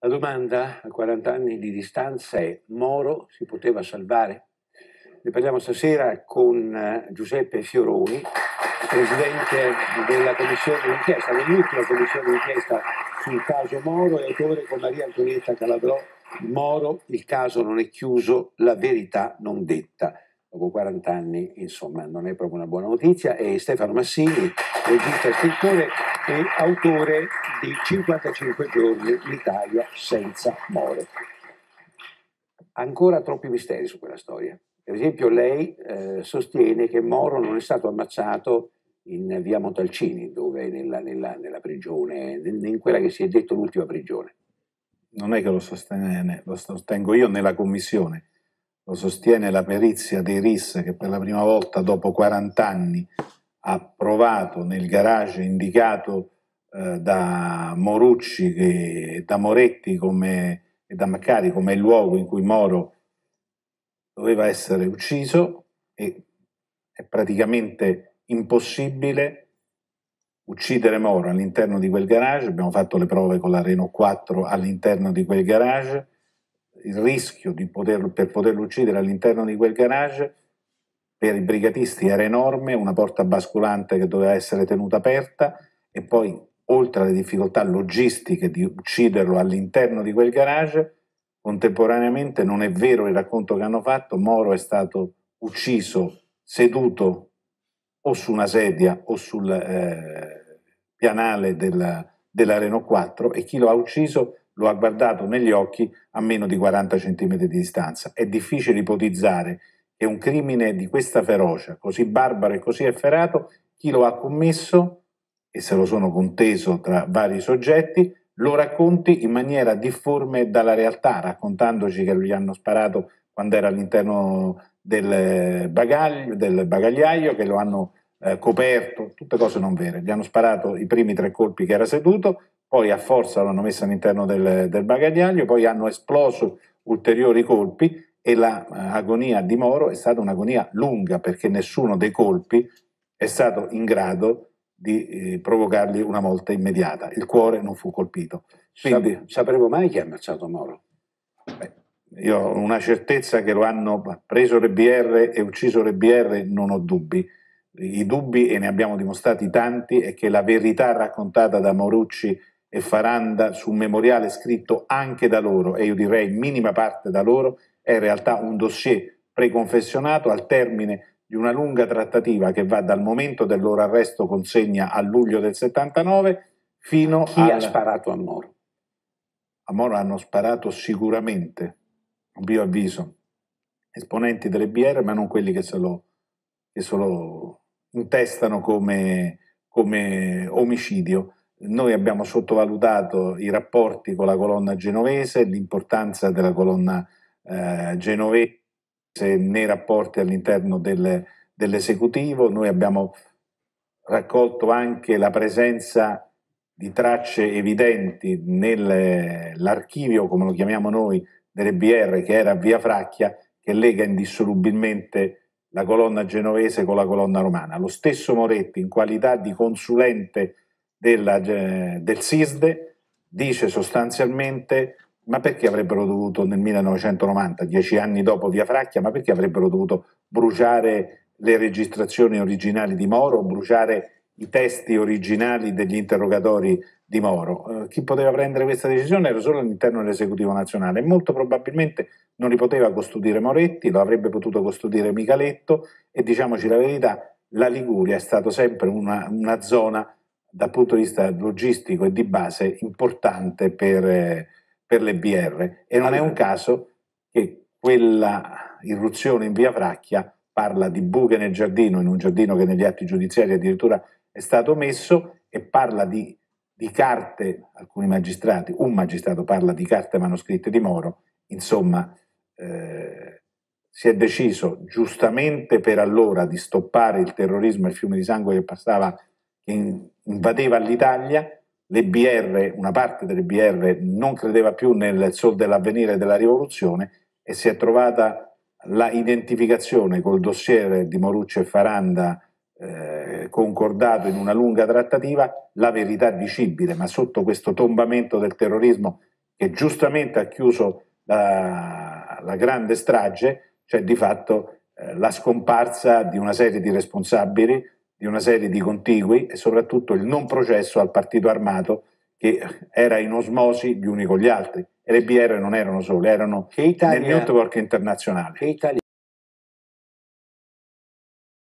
La domanda a 40 anni di distanza è: Moro si poteva salvare? Ne parliamo stasera con Giuseppe Fioroni, presidente della commissione d'inchiesta, dell'ultima commissione d'inchiesta sul caso Moro, e autore con Maria Antonietta Calabrò. Moro, il caso non è chiuso, la verità non detta. Dopo 40 anni, insomma, non è proprio una buona notizia. E Stefano Massini, regista, scrittore e autore di 55 giorni, l'Italia senza Moro. Ancora troppi misteri su quella storia. Per esempio, lei sostiene che Moro non è stato ammazzato in via Montalcini, dove nella prigione, in quella che si è detto l'ultima prigione. Non è che lo sostengo io nella commissione, lo sostiene la perizia dei RIS, che per la prima volta dopo 40 anni ha provato nel garage indicato da Morucci e da Moretti e da Maccari come il luogo in cui Moro doveva essere ucciso, e è praticamente impossibile uccidere Moro all'interno di quel garage. Abbiamo fatto le prove con la Renault 4 all'interno di quel garage. Il rischio per poterlo uccidere all'interno di quel garage per i brigatisti era enorme, una porta basculante che doveva essere tenuta aperta, e poi, oltre alle difficoltà logistiche di ucciderlo all'interno di quel garage, contemporaneamente non è vero il racconto che hanno fatto. Moro è stato ucciso seduto o su una sedia o sul pianale della Renault 4, e chi lo ha ucciso lo ha guardato negli occhi a meno di 40 cm di distanza. È difficile ipotizzare che un crimine di questa ferocia, così barbaro e così efferato, chi lo ha commesso, e se lo sono conteso tra vari soggetti, lo racconti in maniera difforme dalla realtà, raccontandoci che gli hanno sparato quando era all'interno del bagagliaio, che lo hanno coperto, tutte cose non vere. Gli hanno sparato i primi 3 colpi che era seduto, poi a forza l'hanno messo all'interno del bagagliaio, poi hanno esploso ulteriori colpi, e l'agonia di Moro è stata un'agonia lunga, perché nessuno dei colpi è stato in grado di provocargli una morte immediata. Il cuore non fu colpito. Quindi sapremo mai chi ha ammazzato Moro? Io ho una certezza che lo hanno preso le BR e ucciso le BR, non ho dubbi. I dubbi, e ne abbiamo dimostrati tanti, è che la verità raccontata da Morucci e Faranda su un memoriale scritto anche da loro, e io direi in minima parte da loro, è in realtà un dossier preconfezionato al termine di una lunga trattativa che va dal momento del loro arresto consegna a luglio del 79 fino Chi ha sparato a Moro? A Moro hanno sparato sicuramente, a mio avviso, esponenti delle BR, ma non quelli che se lo intestano come omicidio. Noi abbiamo sottovalutato i rapporti con la colonna genovese, l'importanza della colonna genovese nei rapporti all'interno dell'esecutivo. Noi abbiamo raccolto anche la presenza di tracce evidenti nell'archivio, come lo chiamiamo noi, delle BR, che era a Via Fracchia, che lega indissolubilmente la colonna genovese con la colonna romana. Lo stesso Moretti, in qualità di consulente del SISDE, dice sostanzialmente: ma perché avrebbero dovuto nel 1990, 10 anni dopo Via Fracchia, ma perché avrebbero dovuto bruciare le registrazioni originali di Moro, bruciare i testi originali degli interrogatori di Moro? Chi poteva prendere questa decisione era solo all'interno dell'esecutivo nazionale, e molto probabilmente non li poteva custodire Moretti, lo avrebbe potuto custodire Micaletto, e diciamoci la verità, la Liguria è stata sempre una zona dal punto di vista logistico e di base importante per le BR, e non è un caso che quella irruzione in Via Fracchia parla di buche nel giardino, in un giardino che negli atti giudiziari addirittura è stato messo, e parla di carte, alcuni magistrati, un magistrato parla di carte manoscritte di Moro. Insomma, si è deciso giustamente per allora di stoppare il terrorismo e il fiume di sangue che passava, che invadeva l'Italia. Le BR, una parte delle BR non credeva più nel sol dell'avvenire della rivoluzione, e si è trovata la identificazione col dossier di Morucci e Faranda, concordato in una lunga trattativa, la verità dicibile. Ma sotto questo tombamento del terrorismo che giustamente ha chiuso la grande strage, cioè di fatto la scomparsa di una serie di responsabili, di una serie di contigui e soprattutto il non processo al partito armato che era in osmosi gli uni con gli altri. E le BR non erano sole, erano nel network internazionale.